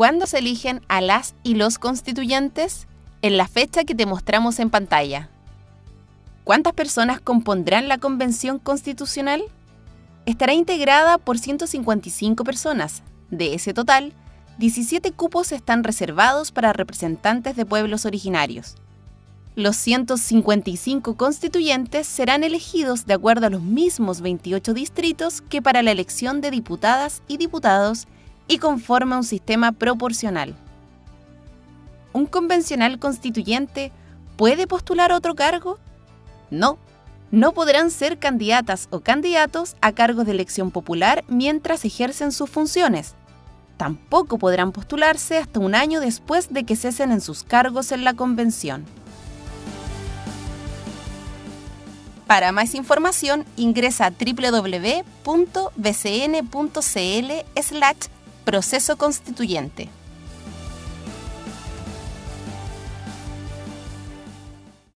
¿Cuándo se eligen a las y los constituyentes? En la fecha que te mostramos en pantalla. ¿Cuántas personas compondrán la Convención Constitucional? Estará integrada por 155 personas. De ese total, 17 cupos están reservados para representantes de pueblos originarios. Los 155 constituyentes serán elegidos de acuerdo a los mismos 28 distritos que para la elección de diputadas y diputados y conforme a un sistema proporcional. ¿Un convencional constituyente puede postular otro cargo? No, no podrán ser candidatas o candidatos a cargos de elección popular mientras ejercen sus funciones. Tampoco podrán postularse hasta un año después de que cesen en sus cargos en la convención. Para más información, ingresa a www.bcn.cl/proceso constituyente.